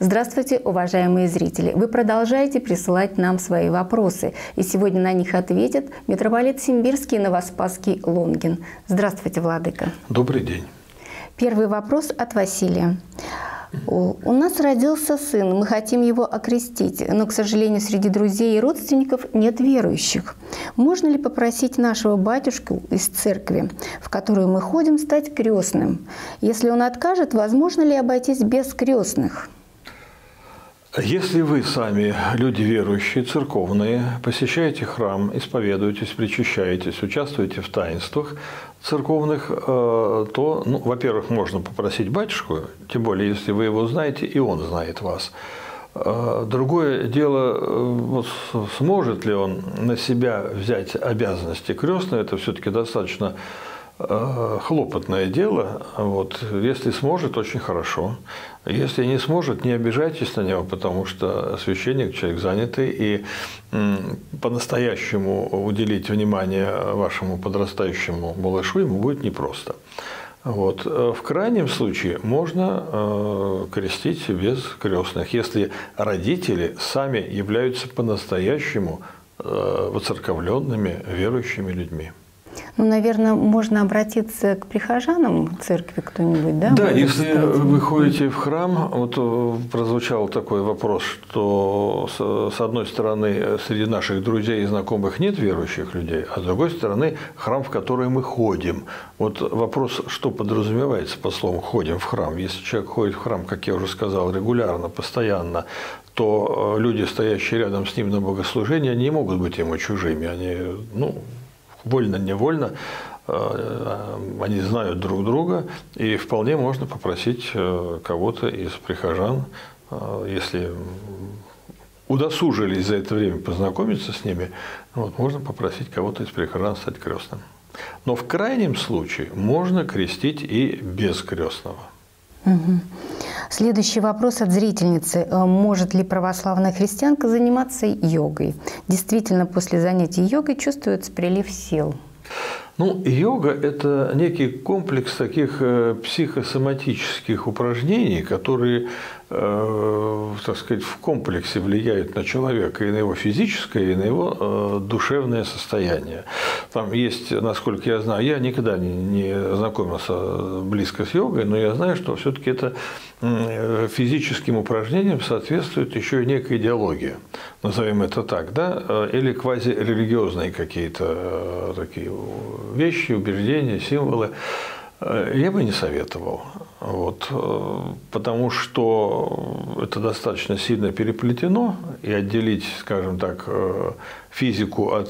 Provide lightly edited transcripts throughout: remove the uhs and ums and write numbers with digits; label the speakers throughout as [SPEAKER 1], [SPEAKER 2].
[SPEAKER 1] Здравствуйте, уважаемые зрители! Вы продолжаете присылать нам свои вопросы. И сегодня на них ответит митрополит Симбирский и Новоспасский Лонгин. Здравствуйте, владыка!
[SPEAKER 2] Добрый день!
[SPEAKER 1] Первый вопрос от Василия. У нас родился сын, мы хотим его окрестить, но, к сожалению, среди друзей и родственников нет верующих. Можно ли попросить нашего батюшку из церкви, в которую мы ходим, стать крестным? Если он откажет, возможно ли обойтись без крестных?
[SPEAKER 2] Если вы сами люди верующие, церковные, посещаете храм, исповедуетесь, причащаетесь, участвуете в таинствах церковных, то, во-первых, можно попросить батюшку, тем более, если вы его знаете, и он знает вас. Другое дело, вот сможет ли он на себя взять обязанности крестного, это все-таки достаточно хлопотное дело. Вот. Если сможет, очень хорошо. Если не сможет, не обижайтесь на него, потому что священник – человек занятый, и по-настоящему уделить внимание вашему подрастающему малышу ему будет непросто. Вот. В крайнем случае можно крестить без крестных, если родители сами являются по-настоящему воцерковленными верующими людьми.
[SPEAKER 1] Ну, наверное, можно обратиться к прихожанам церкви кто-нибудь, да?
[SPEAKER 2] Да, если вы ходите в храм, вот прозвучал такой вопрос, что с одной стороны среди наших друзей и знакомых нет верующих людей, а с другой стороны храм, в который мы ходим. Вот вопрос, что подразумевается под словом «ходим в храм». Если человек ходит в храм, как я уже сказал, регулярно, постоянно, то люди, стоящие рядом с ним на богослужении, не могут быть ему чужими. Они, вольно-невольно, они знают друг друга, и вполне можно попросить кого-то из прихожан, если удосужились за это время познакомиться с ними, можно попросить кого-то из прихожан стать крестным. Но в крайнем случае можно крестить и без крестного.
[SPEAKER 1] Угу. Следующий вопрос от зрительницы. Может ли православная христианка заниматься йогой? Действительно, после занятий йогой чувствуется прилив сил.
[SPEAKER 2] Йога – это некий комплекс таких психосоматических упражнений, которые, так сказать, в комплексе влияют на человека и на его физическое, и на его душевное состояние. Там есть, насколько я знаю, я никогда не знакомился близко с йогой, но я знаю, что все-таки это физическим упражнениям соответствует еще и некая идеология, назовем это так, да, или квазирелигиозные какие-то такие вещи, убеждения, символы. Я бы не советовал, потому что это достаточно сильно переплетено, и отделить, скажем так, физику от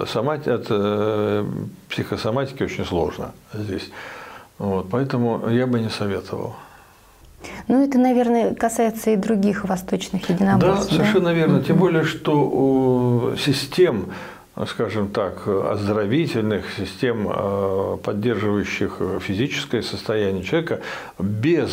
[SPEAKER 2] психосоматики очень сложно здесь. Поэтому я бы не советовал.
[SPEAKER 1] Это, наверное, касается и других восточных единоборств.
[SPEAKER 2] Да, совершенно верно. Тем более, что систем, скажем так, оздоровительных, систем, поддерживающих физическое состояние человека, без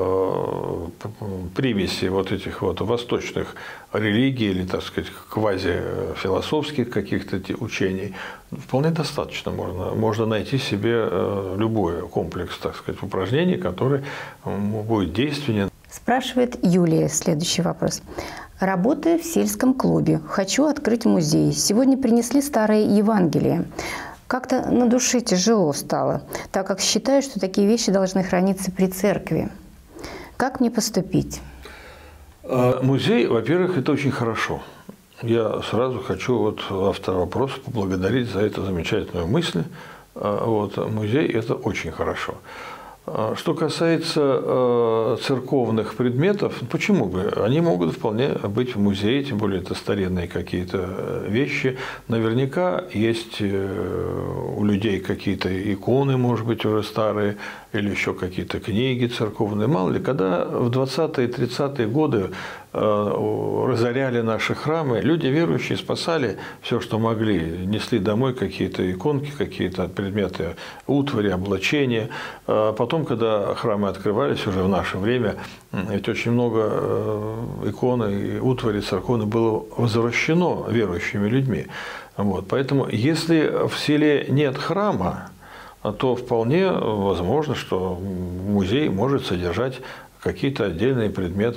[SPEAKER 2] примеси этих восточных религий или, так сказать, квазифилософских каких-то учений, вполне достаточно. Можно найти себе любой комплекс, так сказать, упражнений, который будет действенен.
[SPEAKER 1] Спрашивает Юлия следующий вопрос. Работаю в сельском клубе. Хочу открыть музей. Сегодня принесли старое Евангелие. Как-то на душе тяжело стало, так как считаю, что такие вещи должны храниться при церкви. Как мне поступить?
[SPEAKER 2] Музей, во-первых, это очень хорошо. Я сразу хочу автора вопроса поблагодарить за эту замечательную мысль. Музей – это очень хорошо. Что касается церковных предметов, почему бы? Они могут вполне быть в музее, тем более это старинные какие-то вещи. Наверняка есть у людей какие-то иконы, может быть, уже старые, или еще какие-то книги церковные. Мало ли, когда в 20-е, 30-е годы разоряли наши храмы, люди верующие спасали все, что могли, несли домой какие-то иконки, какие-то предметы утвари, облачения. Потом, когда храмы открывались уже в наше время, ведь очень много икон и утвари церковной было возвращено верующими людьми. Поэтому, если в селе нет храма, то вполне возможно, что музей может содержать какие-то отдельные предметы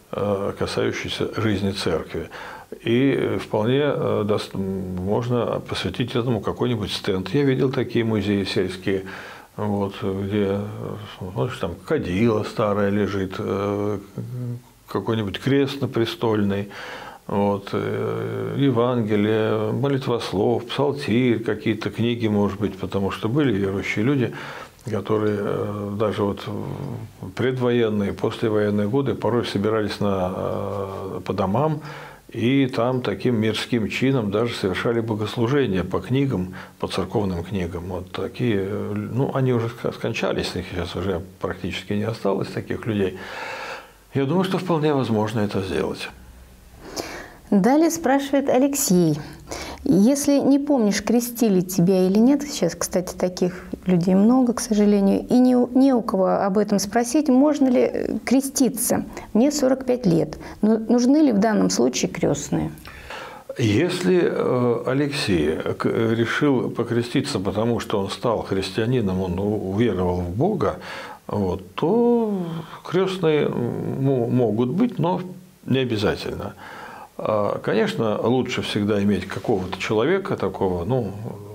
[SPEAKER 2] касающиеся жизни церкви. И вполне можно посвятить этому какой-нибудь стенд. Я видел такие музеи сельские, вот, где там кадила старая лежит, какой-нибудь крест напрестольный, вот, Евангелие, молитвослов, псалтирь, какие-то книги, может быть, потому что были верующие люди, которые даже вот в предвоенные, послевоенные годы порой собирались по домам, и там таким мирским чином даже совершали богослужения по книгам, по церковным книгам. Вот такие, ну, они уже скончались, их сейчас уже практически не осталось, таких людей. Я думаю, что вполне возможно это сделать.
[SPEAKER 1] Далее спрашивает Алексей. Если не помнишь, крестили тебя или нет, сейчас, кстати, таких людей много, к сожалению, и не у кого об этом спросить, можно ли креститься. Мне 45 лет. Но нужны ли в данном случае крестные?
[SPEAKER 2] Если Алексей решил покреститься, потому что он стал христианином, он уверовал в Бога, вот, то крестные могут быть, но не обязательно. Конечно, лучше всегда иметь какого-то человека такого, ну,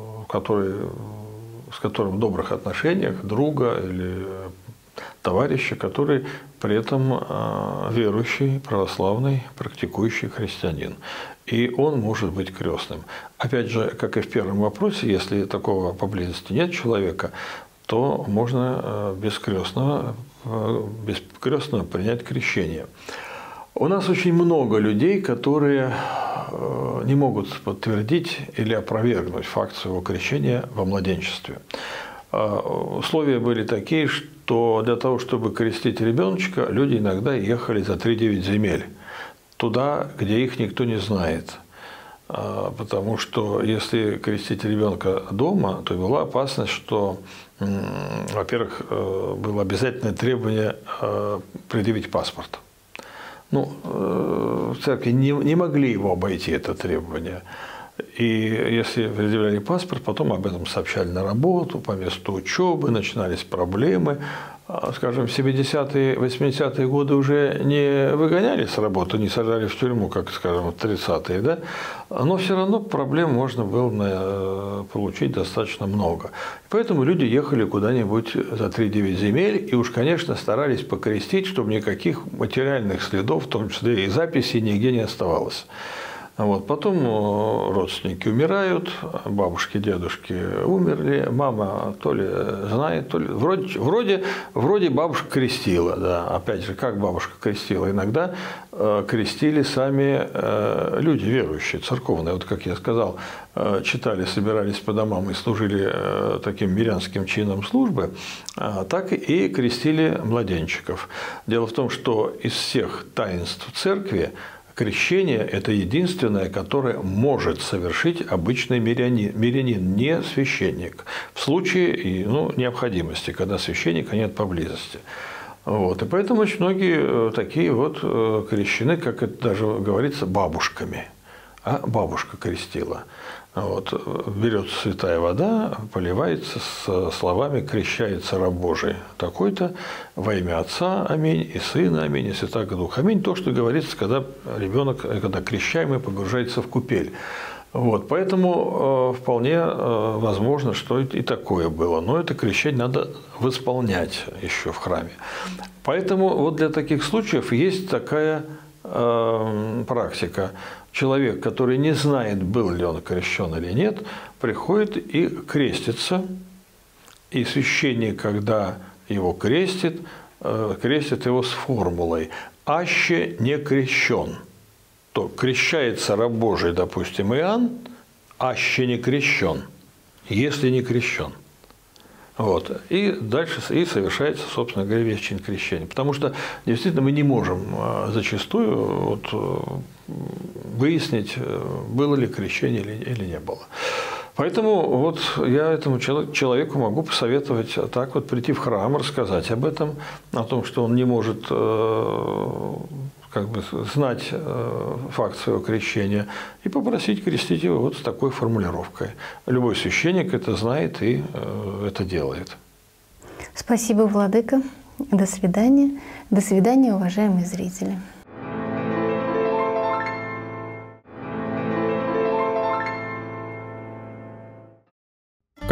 [SPEAKER 2] с которым в добрых отношениях, друга или товарища, который при этом верующий, православный, практикующий христианин. И он может быть крестным. Опять же, как и в первом вопросе, если такого поблизости нет человека, то можно без крестного принять крещение. У нас очень много людей, которые не могут подтвердить или опровергнуть факт своего крещения во младенчестве. Условия были такие, что для того, чтобы крестить ребеночка, люди иногда ехали за 3-9 земель, туда, где их никто не знает. Потому что если крестить ребенка дома, то была опасность, что, во-первых, было обязательное требование предъявить паспорт. Ну, в церкви не могли его обойти, это требование. И если предъявляли паспорт, потом об этом сообщали на работу, по месту учебы, начинались проблемы. Скажем, в 70-е, 80-е годы уже не выгоняли с работы, не сажали в тюрьму, как, скажем, в 30-е, да? Но все равно проблем можно было получить достаточно много. Поэтому люди ехали куда-нибудь за 3-9 земель и уж, конечно, старались покрестить, чтобы никаких материальных следов, в том числе и записей, нигде не оставалось. Вот. Потом родственники умирают, бабушки, дедушки умерли, мама то ли знает, то ли… Вроде бабушка крестила, да. Опять же, как бабушка крестила? Иногда крестили сами люди верующие, церковные. Вот как я сказал, читали, собирались по домам и служили таким мирянским чином службы, так и крестили младенчиков. Дело в том, что из всех таинств церкви крещение – это единственное, которое может совершить обычный мирянин, не священник, в случае необходимости, когда священника нет поблизости. Вот. И поэтому очень многие такие вот крещены, как это даже говорится, бабушками. А бабушка крестила. Вот. Берется святая вода, поливается с словами «крещается раб Божий такой-то, во имя Отца, аминь, и Сына, аминь, и Святаго Духа, аминь». То, что говорится, когда ребенок, когда крещаемый погружается в купель. Вот. Поэтому вполне возможно, что и такое было. Но это крещение надо восполнять еще в храме. Поэтому вот для таких случаев есть такая практика. Человек, который не знает, был ли он крещен или нет, приходит и крестится. И священник, когда его крестит, крестит его с формулой «аще не крещен». То крещается раб Божий, допустим, Иоанн, аще не крещен, если не крещен. Вот. И дальше и совершается, собственно говоря, весь чин крещения. Потому что действительно мы не можем зачастую выяснить, было ли крещение или не было. Поэтому вот я этому человеку могу посоветовать так вот прийти в храм, рассказать об этом, о том, что он не может знать факт своего крещения и попросить крестить его вот с такой формулировкой. Любой священник это знает и это делает.
[SPEAKER 1] Спасибо, владыка. До свидания. До свидания, уважаемые зрители.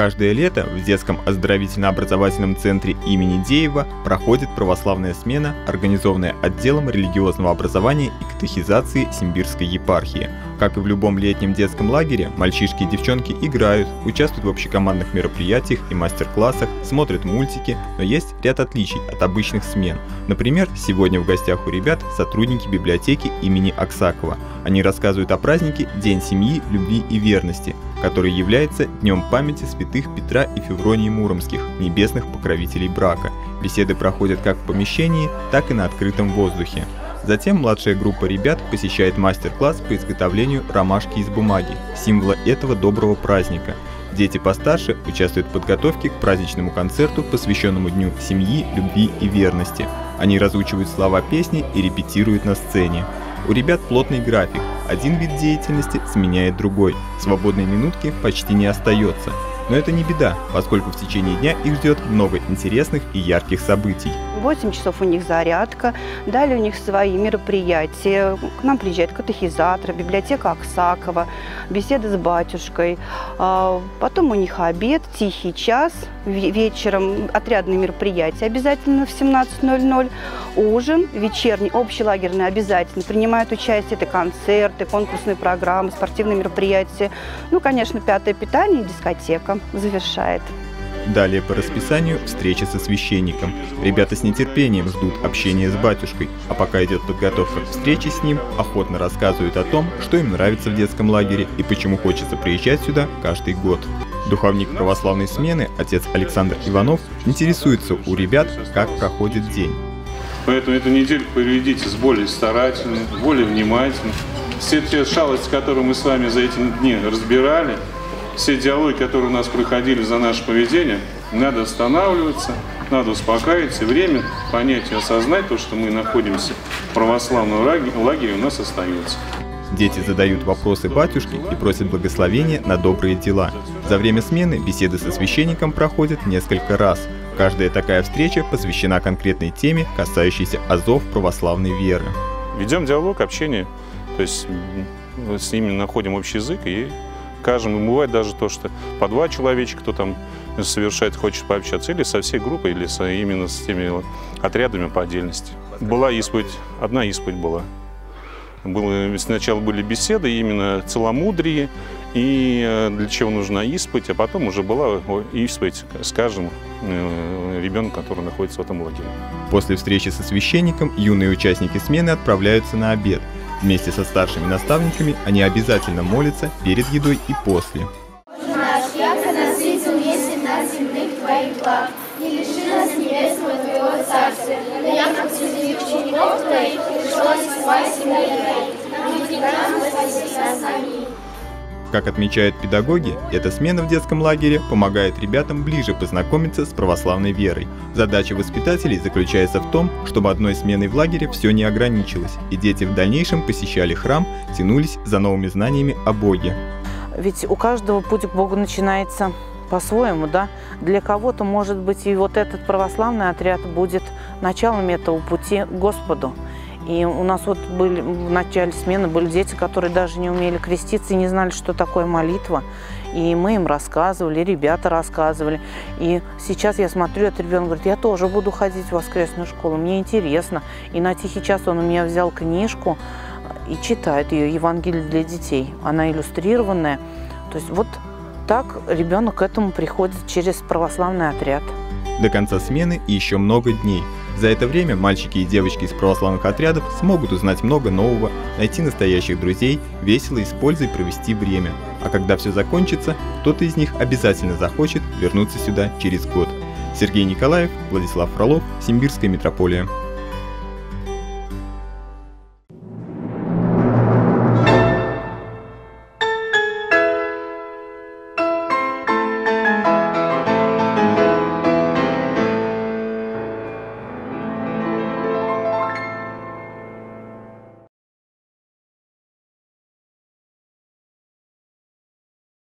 [SPEAKER 3] Каждое лето в детском оздоровительно-образовательном центре имени Деева проходит православная смена, организованная отделом религиозного образования и катехизации Симбирской епархии. Как и в любом летнем детском лагере, мальчишки и девчонки играют, участвуют в общекомандных мероприятиях и мастер-классах, смотрят мультики, но есть ряд отличий от обычных смен. Например, сегодня в гостях у ребят сотрудники библиотеки имени Аксакова. Они рассказывают о празднике День семьи, любви и верности, который является днем памяти святых Петра и Февронии Муромских, небесных покровителей брака. Беседы проходят как в помещении, так и на открытом воздухе. Затем младшая группа ребят посещает мастер-класс по изготовлению ромашки из бумаги, символа этого доброго праздника. Дети постарше участвуют в подготовке к праздничному концерту, посвященному Дню семьи, любви и верности. Они разучивают слова песни и репетируют на сцене. У ребят плотный график, один вид деятельности сменяет другой, свободной минутки почти не остается. Но это не беда, поскольку в течение дня их ждет много интересных и ярких событий.
[SPEAKER 4] В 8 часов у них зарядка, далее у них свои мероприятия. К нам приезжает катехизатор, библиотека Аксакова, беседы с батюшкой. Потом у них обед, тихий час, вечером отрядные мероприятия обязательно в 17:00. Ужин вечерний, общелагерный обязательно. Принимают участие это концерты, конкурсные программы, спортивные мероприятия. Ну, конечно, пятое питание и дискотека завершает.
[SPEAKER 3] Далее по расписанию встреча со священником. Ребята с нетерпением ждут общения с батюшкой, а пока идет подготовка к встрече с ним, охотно рассказывают о том, что им нравится в детском лагере и почему хочется приезжать сюда каждый год. Духовник православной смены, отец Александр Иванов, интересуется у ребят, как проходит день.
[SPEAKER 5] Поэтому эту неделю проведите с более старательно, более внимательно. Все те шалости, которые мы с вами за эти дни разбирали, все диалоги, которые у нас проходили за наше поведение, надо останавливаться, надо успокоиться, время понять и осознать то, что мы находимся в православном лагере, у нас остается.
[SPEAKER 3] Дети задают вопросы батюшке и просят благословения на добрые дела. За время смены беседы со священником проходят несколько раз. Каждая такая встреча посвящена конкретной теме, касающейся азов православной веры.
[SPEAKER 5] Ведем диалог, общение, то есть с ними находим общий язык и каждому. Бывает даже то, что по 2 человечка, кто там совершает, хочет пообщаться, или со всей группой, или именно с теми отрядами по отдельности. Была исповедь, одна исповедь была. Сначала были беседы именно целомудрие и для чего нужна исповедь, а потом уже была исповедь с каждым ребенком, который находится в этом лагере.
[SPEAKER 3] После встречи со священником юные участники смены отправляются на обед. Вместе со старшими наставниками они обязательно молятся перед едой и после.
[SPEAKER 6] Наш, яко насытил весь нас земных Твоих благ, не лиши нас небесного Твоего Царствия, но яко среди учеников Твоих пришлось спать семьи Твоих, и прекрасно спаси нас. Аминь.
[SPEAKER 3] Как отмечают педагоги, эта смена в детском лагере помогает ребятам ближе познакомиться с православной верой. Задача воспитателей заключается в том, чтобы одной сменой в лагере все не ограничилось, и дети в дальнейшем посещали храм, тянулись за новыми знаниями о Боге.
[SPEAKER 7] Ведь у каждого путь к Богу начинается по-своему, да? Для кого-то, может быть, и вот этот православный отряд будет началом этого пути к Господу. И у нас вот были в начале смены были дети, которые даже не умели креститься и не знали, что такое молитва. И мы им рассказывали, ребята рассказывали. И сейчас я смотрю, этот ребенок говорит, я тоже буду ходить в воскресную школу, мне интересно. И на тихий час он у меня взял книжку и читает ее, Евангелие для детей. Она иллюстрированная. То есть вот так ребенок к этому приходит через православный отряд.
[SPEAKER 3] До конца смены еще много дней. За это время мальчики и девочки из православных отрядов смогут узнать много нового, найти настоящих друзей, весело и с пользой провести время. А когда все закончится, кто-то из них обязательно захочет вернуться сюда через год. Сергей Николаев, Владислав Фролов, Симбирская митрополия.